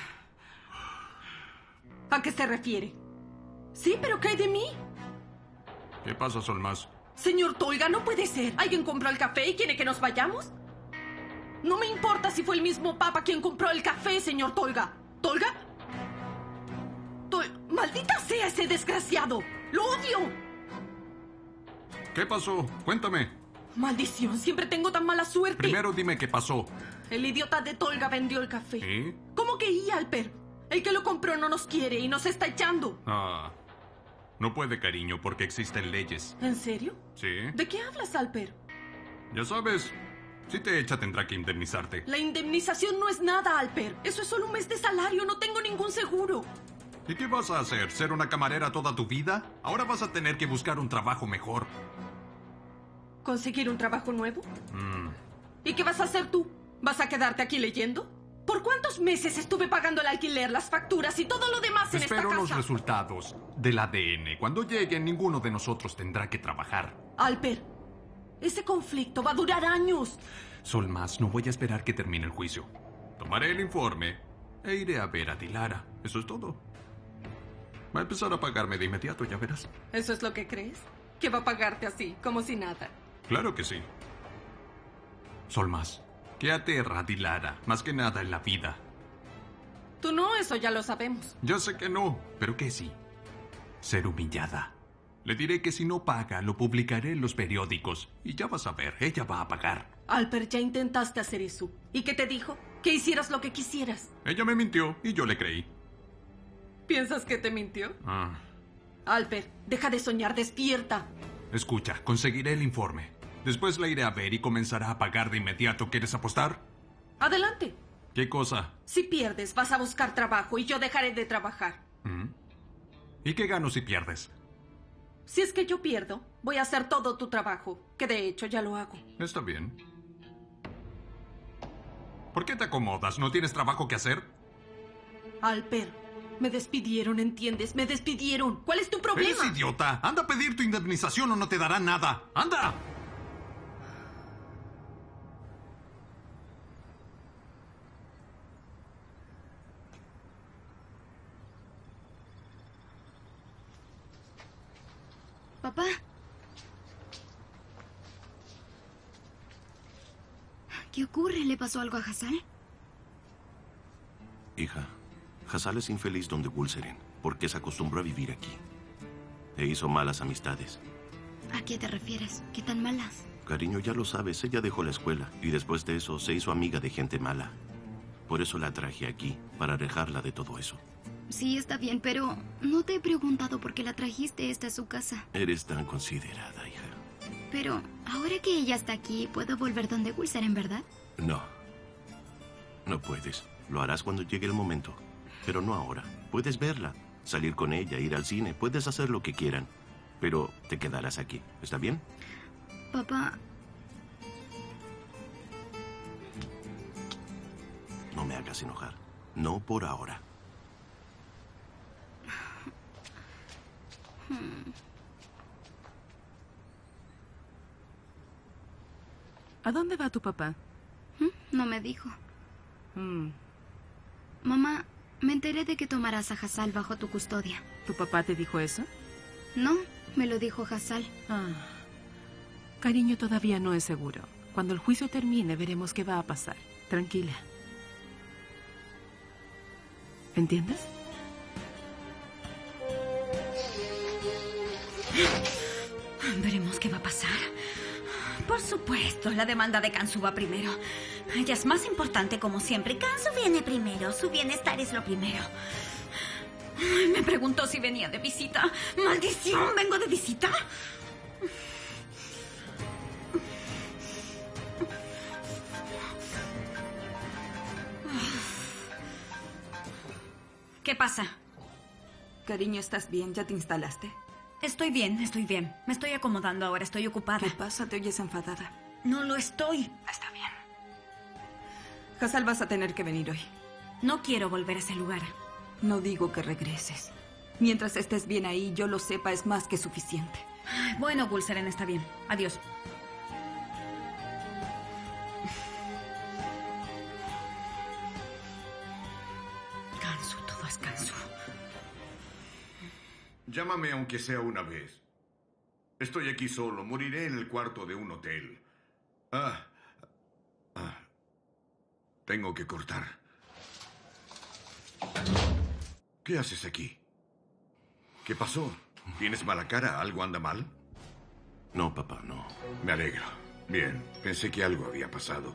¿A qué se refiere? Sí, pero ¿qué hay de mí?
¿Qué pasa, Solmaz?
Señor Tolga, no puede ser. ¿Alguien compró el café y quiere que nos vayamos? No me importa si fue el mismo papa quien compró el café, señor Tolga. ¿Tolga? ¡Maldita sea ese desgraciado! ¡Lo odio!
¿Qué pasó? Cuéntame.
Maldición, siempre tengo tan mala suerte.
Primero dime qué pasó.
El idiota de Tolga vendió el café.
¿Y?
¿Cómo que Alper? El que lo compró no nos quiere y nos está echando.
Ah, no puede, cariño, porque existen leyes.
¿En serio?
Sí.
¿De qué hablas, Alper?
Ya sabes, si te echa tendrá que indemnizarte.
La indemnización no es nada, Alper. Eso es solo un mes de salario, no tengo ningún seguro.
¿Y qué vas a hacer? ¿Ser una camarera toda tu vida? Ahora vas a tener que buscar un trabajo mejor.
¿Conseguir un trabajo nuevo? ¿Y qué vas a hacer tú? ¿Vas a quedarte aquí leyendo? ¿Por cuántos meses estuve pagando el alquiler, las facturas y todo lo demás en esta casa?
Espero los resultados del ADN. Cuando lleguen, ninguno de nosotros tendrá que trabajar.
Alper, ese conflicto va a durar años.
Solmaz, no voy a esperar que termine el juicio. Tomaré el informe e iré a ver a Dilara. Eso es todo. Va a empezar a pagarme de inmediato, ya verás.
¿Eso es lo que crees? ¿Que va a pagarte así, como si nada?
Claro que sí. Solmaz, ¿qué aterra a Dilara más que nada en la vida?
Tú no, eso ya lo sabemos.
Ya sé que no, pero que sí. Ser humillada. Le diré que si no paga, lo publicaré en los periódicos. Y ya vas a ver, ella va a pagar.
Alper, ya intentaste hacer eso. ¿Y qué te dijo? Que hicieras lo que quisieras.
Ella me mintió y yo le creí.
¿Piensas que te mintió?
Ah.
Alper, deja de soñar, despierta.
Escucha, conseguiré el informe. Después la iré a ver y comenzará a pagar de inmediato. ¿Quieres apostar?
Adelante.
¿Qué cosa?
Si pierdes, vas a buscar trabajo y yo dejaré de trabajar.
¿Y qué gano si pierdes?
Si es que yo pierdo, voy a hacer todo tu trabajo, que de hecho ya lo hago.
Está bien. ¿Por qué te acomodas? ¿No tienes trabajo que hacer?
Alper, me despidieron, ¿entiendes? Me despidieron. ¿Cuál es tu problema?
¡Eres idiota! ¡Anda a pedir tu indemnización o no te darán nada! ¡Anda!
Papá. ¿Qué ocurre? ¿Le pasó algo a Hassal?
Hija, Hassal es infeliz donde Gulseren, porque se acostumbró a vivir aquí. E hizo malas amistades.
¿A qué te refieres? ¿Qué tan malas?
Cariño, ya lo sabes, ella dejó la escuela y después de eso se hizo amiga de gente mala. Por eso la traje aquí, para alejarla de todo eso.
Sí, está bien, pero no te he preguntado por qué la trajiste. Esta es su casa.
Eres tan considerada, hija.
Pero ahora que ella está aquí, ¿puedo volver donde Gulseren, verdad?
No. No puedes. Lo harás cuando llegue el momento. Pero no ahora. Puedes verla, salir con ella, ir al cine. Puedes hacer lo que quieran. Pero te quedarás aquí. ¿Está bien?
Papá...
No me hagas enojar. No por ahora.
¿A dónde va tu papá?
No me dijo. Mamá, Me enteré de que tomarás a Hassal bajo tu custodia.
¿Tu papá te dijo eso?
No, me lo dijo Hassal.
Cariño, todavía no es seguro. Cuando el juicio termine, veremos qué va a pasar. Tranquila. ¿Entiendes?
Veremos qué va a pasar. Por supuesto, la demanda de Kansu va primero. Ella es más importante como siempre. Kansu viene primero. Su bienestar es lo primero. Ay, me preguntó si venía de visita. ¡Maldición! ¿Vengo de visita? ¿Qué pasa?
Cariño, ¿estás bien? ¿Ya te instalaste?
Estoy bien, estoy bien. Me estoy acomodando ahora, estoy ocupada.
¿Qué pasa? ¿Te oyes enfadada?
No lo estoy.
Está bien. Hassal, vas a tener que venir hoy.
No quiero volver a ese lugar.
No digo que regreses. Mientras estés bien ahí, yo lo sepa, es más que suficiente.
Bueno, Gulseren, está bien. Adiós. Kansu, todo es Kansu.
Llámame aunque sea una vez. Estoy aquí solo. Moriré en el cuarto de un hotel. Tengo que cortar. ¿Qué haces aquí? ¿Qué pasó? ¿Tienes mala cara? ¿Algo anda mal?
No, papá, no.
Me alegro. Bien, pensé que algo había pasado.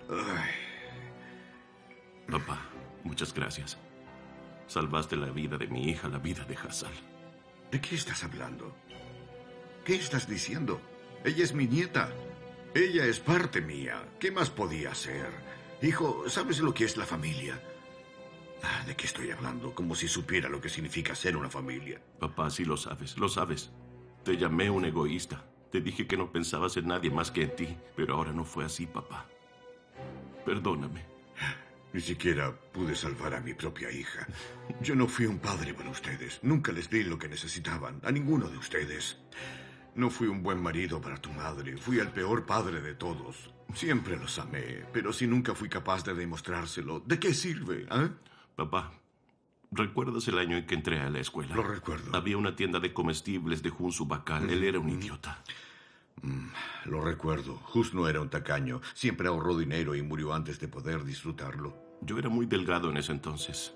Papá, muchas gracias. Salvaste la vida de mi hija, la vida de Hassal.
¿De qué estás hablando? ¿Qué estás diciendo? Ella es mi nieta. Ella es parte mía. ¿Qué más podía hacer? Hijo, ¿sabes lo que es la familia? ¿De qué estoy hablando? Como si supiera lo que significa ser una familia.
Papá, sí lo sabes, lo sabes. Te llamé un egoísta. Te dije que no pensabas en nadie más que en ti. Pero ahora no fue así, papá. Perdóname.
Ni siquiera pude salvar a mi propia hija. Yo no fui un padre para ustedes. Nunca les di lo que necesitaban. A ninguno de ustedes. No fui un buen marido para tu madre. Fui el peor padre de todos. Siempre los amé. Pero si nunca fui capaz de demostrárselo, ¿de qué sirve,
Papá, ¿recuerdas el año en que entré a la escuela?
Lo recuerdo.
Había una tienda de comestibles de Hunsu Bakal. Él era un idiota.
Lo recuerdo. Hus no era un tacaño. Siempre ahorró dinero y murió antes de poder disfrutarlo.
Yo era muy delgado en ese entonces.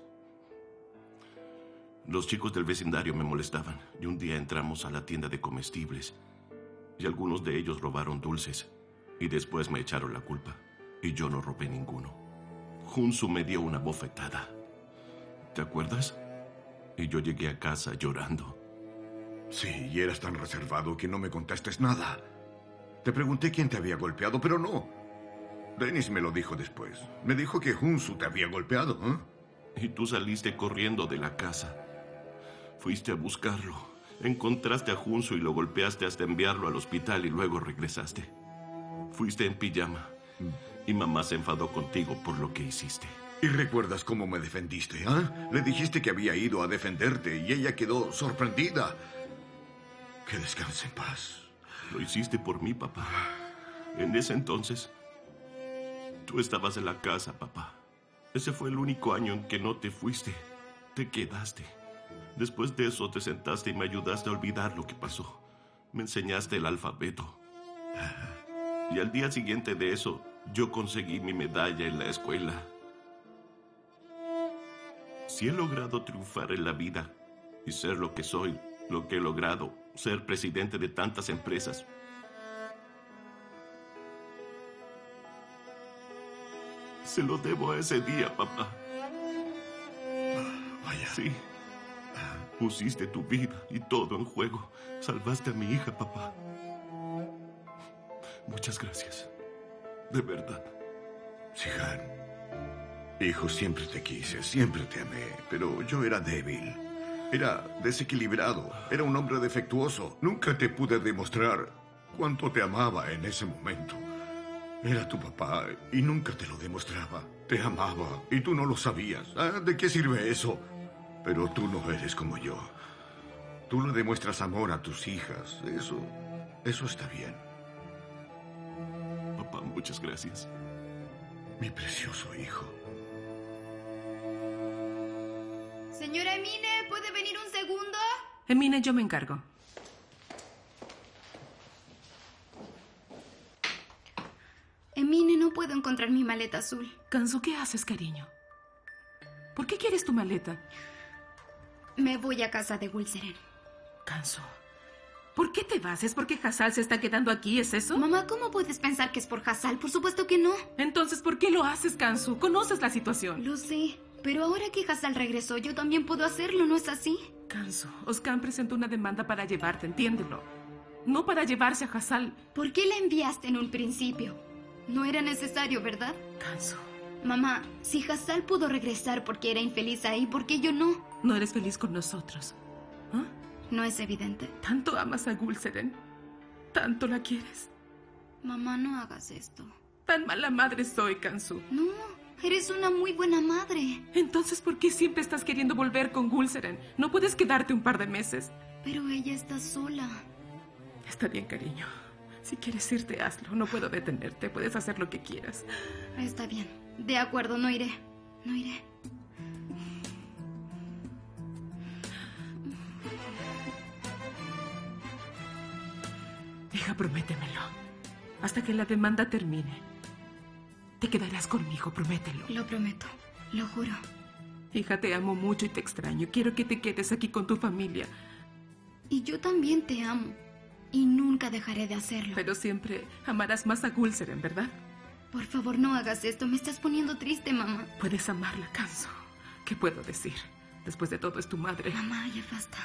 Los chicos del vecindario me molestaban. Y un día entramos a la tienda de comestibles. Y algunos de ellos robaron dulces. Y después me echaron la culpa. Y yo no robé ninguno. Hunsu me dio una bofetada. ¿Te acuerdas? Y yo llegué a casa llorando.
Sí, y eras tan reservado que no me contaste nada. Te pregunté quién te había golpeado, pero no. Dennis me lo dijo después. Me dijo que Hunsu te había golpeado,
Y tú saliste corriendo de la casa. Fuiste a buscarlo. Encontraste a Hunsu y lo golpeaste hasta enviarlo al hospital y luego regresaste. Fuiste en pijama. Y mamá se enfadó contigo por lo que hiciste.
¿Y recuerdas cómo me defendiste, Le dijiste que había ido a defenderte y ella quedó sorprendida. Que descanse en paz.
Lo hiciste por mí, papá. En ese entonces, tú estabas en la casa, papá. Ese fue el único año en que no te fuiste. Te quedaste. Después de eso te sentaste y me ayudaste a olvidar lo que pasó. Me enseñaste el alfabeto. Y al día siguiente de eso, yo conseguí mi medalla en la escuela. Si he logrado triunfar en la vida y ser lo que soy, lo que he logrado, ser presidente de tantas empresas, se lo debo a ese día, papá.
Vaya.
Sí. Pusiste tu vida y todo en juego. Salvaste a mi hija, papá. Muchas gracias. De verdad.
Sihan, hijo, siempre te quise, siempre te amé, pero yo era débil. Era desequilibrado, era un hombre defectuoso. Nunca te pude demostrar cuánto te amaba en ese momento. Era tu papá y nunca te lo demostraba. Te amaba y tú no lo sabías. ¿De qué sirve eso? Pero tú no eres como yo. Tú le demuestras amor a tus hijas. Eso está bien.
Papá, muchas gracias.
Mi precioso hijo.
Señora Emine, ¿puede venir un segundo?
Emine, yo me encargo.
Emine, no puedo encontrar mi maleta azul.
Kansu, ¿qué haces, cariño? ¿Por qué quieres tu maleta?
Me voy a casa de Gulseren.
Kansu, ¿por qué te vas? ¿Es porque Hassal se está quedando aquí? ¿Es eso?
Mamá, ¿cómo puedes pensar que es por Hassal? Por supuesto que no.
Entonces, ¿por qué lo haces, Kansu? Conoces la situación.
Lo sé, pero ahora que Hassal regresó, yo también puedo hacerlo, ¿no es así?
Kansu, Oskan presentó una demanda para llevarte, entiéndelo. No para llevarse a Hassal.
¿Por qué la enviaste en un principio? No era necesario, ¿verdad?
Kansu.
Mamá, si Hassal pudo regresar porque era infeliz ahí, ¿por qué yo no?
No eres feliz con nosotros. ¿Ah?
¿No es evidente?
¿Tanto amas a Gulseren? ¿Tanto la quieres?
Mamá, no hagas esto.
Tan mala madre soy, Kansu.
No, eres una muy buena madre.
Entonces, ¿por qué siempre estás queriendo volver con Gulseren? ¿No puedes quedarte un par de meses?
Pero ella está sola.
Está bien, cariño. Si quieres irte, hazlo. No puedo detenerte. Puedes hacer lo que quieras.
Está bien. De acuerdo, no iré. No iré.
Hija, prométemelo. Hasta que la demanda termine. Te quedarás conmigo, promételo.
Lo prometo. Lo juro.
Hija, te amo mucho y te extraño. Quiero que te quedes aquí con tu familia.
Y yo también te amo. Y nunca dejaré de hacerlo.
Pero siempre amarás más a Gulseren, ¿verdad?
Por favor, no hagas esto. Me estás poniendo triste, mamá.
Puedes amarla, Kansu. ¿Qué puedo decir? Después de todo es tu madre.
Mamá, ya basta.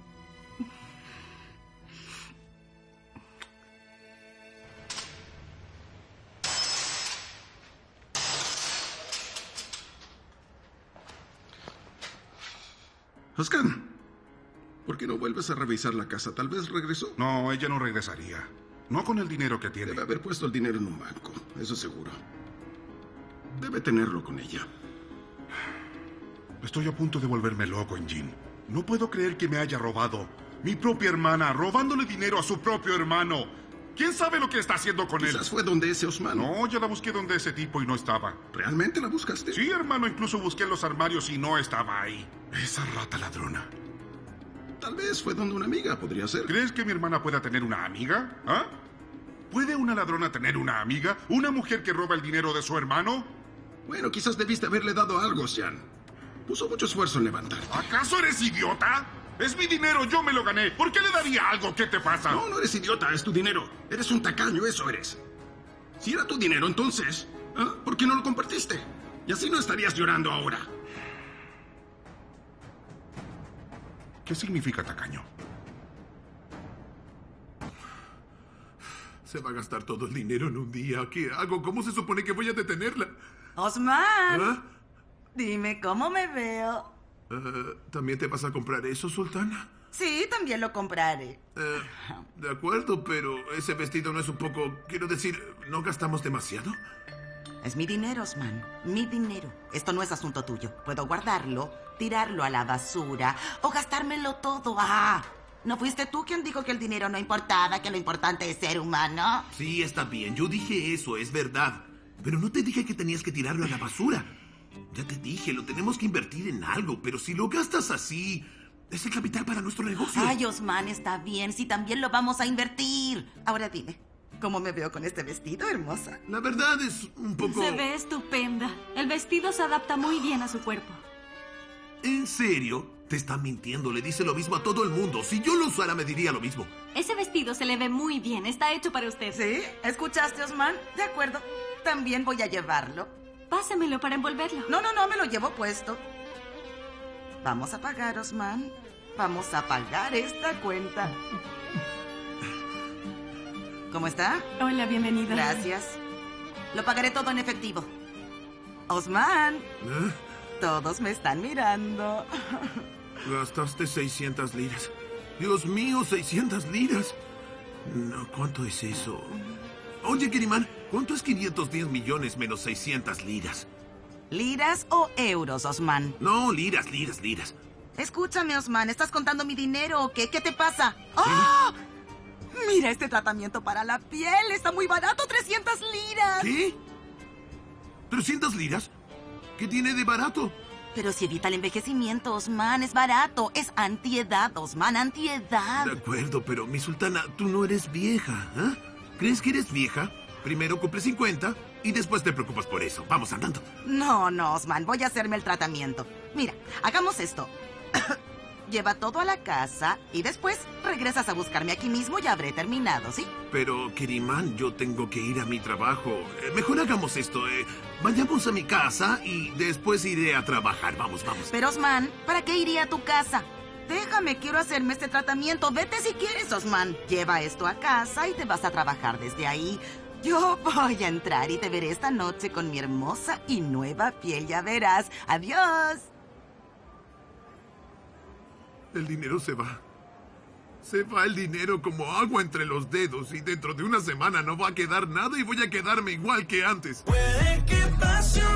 Oskan, ¿por qué no vuelves a revisar la casa? Tal vez regresó.
No, ella no regresaría. No con el dinero que tiene.
Debe haber puesto el dinero en un banco, eso seguro. Debe tenerlo con ella.
Estoy a punto de volverme loco, Engin. No puedo creer que me haya robado. Mi propia hermana, robándole dinero a su propio hermano. ¿Quién sabe lo que está haciendo con él?
Quizás fue donde ese Osman.
No, ya la busqué donde ese tipo y no estaba.
¿Realmente la buscaste?
Sí, hermano, incluso busqué en los armarios y no estaba ahí. Esa rata ladrona.
Tal vez fue donde una amiga, podría ser.
¿Crees que mi hermana pueda tener una amiga? ¿Ah? ¿Puede una ladrona tener una amiga? ¿Una mujer que roba el dinero de su hermano?
Bueno, quizás debiste haberle dado algo, Sean. Puso mucho esfuerzo en levantar.
¿Acaso eres idiota? Es mi dinero, yo me lo gané. ¿Por qué le daría algo? ¿Qué te pasa?
No, no eres idiota, es tu dinero. Eres un tacaño, eso eres. Si era tu dinero, entonces, ¿ah? ¿Por qué no lo compartiste? Y así no estarías llorando ahora.
¿Qué significa tacaño?
Se va a gastar todo el dinero en un día. ¿Qué hago? ¿Cómo se supone que voy a detenerla?
Osman,
¿Ah?
dime cómo me veo.
¿También te vas a comprar eso, Sultana?
Sí, también lo compraré.
De acuerdo, pero ese vestido no es un poco... Quiero decir, ¿no gastamos demasiado?
Es mi dinero, Osman. Mi dinero. Esto no es asunto tuyo. Puedo guardarlo, tirarlo a la basura o gastármelo todo. ¡Ah! ¿No fuiste tú quien dijo que el dinero no importaba, que lo importante es ser humano?
Sí, está bien. Yo dije eso, es verdad. Pero no te dije que tenías que tirarlo a la basura. Ya te dije, lo tenemos que invertir en algo, pero si lo gastas así, es el capital para nuestro negocio.
Ay, Osman, está bien, si también lo vamos a invertir. Ahora dime, ¿cómo me veo con este vestido, hermosa?
La verdad es un poco...
Se ve estupenda. El vestido se adapta muy bien a su cuerpo.
¿En serio? Te está mintiendo, le dice lo mismo a todo el mundo. Si yo lo usara, me diría lo mismo.
Ese vestido se le ve muy bien, está hecho para usted.
¿Sí? ¿Escuchaste, Osman? De acuerdo, también voy a llevarlo.
Pásamelo para envolverlo.
No, me lo llevo puesto. Vamos a pagar, Osman. Vamos a pagar esta cuenta. ¿Cómo está?
Hola, bienvenida.
Gracias. Lo pagaré todo en efectivo. Osman. Todos me están mirando.
Gastaste 600 liras. Dios mío, 600 liras. No, ¿cuánto es eso? Oye, Kiriman, ¿cuánto es 510 millones menos 600 liras?
¿Liras o euros, Osman?
No, liras.
Escúchame, Osman, ¿estás contando mi dinero o qué? ¿Qué te pasa? ¡Oh! Mira este tratamiento para la piel, está muy barato, 300 liras.
¿Qué? ¿300 liras? ¿Qué tiene de barato?
Pero si evita el envejecimiento, Osman, es barato. Es antiedad, Osman, antiedad.
De acuerdo, pero mi sultana, tú no eres vieja, ¿eh? ¿Crees que eres vieja? Primero cumple 50 y después te preocupas por eso. Vamos andando.
No, Osman, voy a hacerme el tratamiento. Mira, hagamos esto. Lleva todo a la casa y después regresas a buscarme aquí mismo y habré terminado, ¿sí?
Pero, Keriman, yo tengo que ir a mi trabajo. Mejor hagamos esto. Vayamos a mi casa y después iré a trabajar. Vamos.
Pero, Osman, ¿para qué iría a tu casa? Déjame, quiero hacerme este tratamiento. Vete si quieres, Osman. Lleva esto a casa y te vas a trabajar desde ahí. Yo voy a entrar y te veré esta noche con mi hermosa y nueva piel. Ya verás. Adiós.
El dinero se va. Se va el dinero como agua entre los dedos y dentro de una semana no va a quedar nada y voy a quedarme igual que antes.
Puede que pase